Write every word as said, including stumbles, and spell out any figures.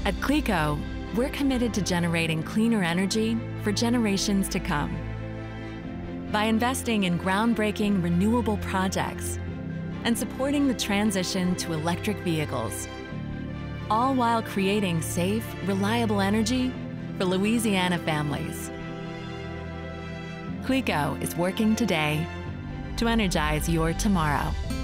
At Cleco, we're committed to generating cleaner energy for generations to come. By investing in groundbreaking renewable projects and supporting the transition to electric vehicles, all while creating safe, reliable energy for Louisiana families. Cleco is working today to energize your tomorrow.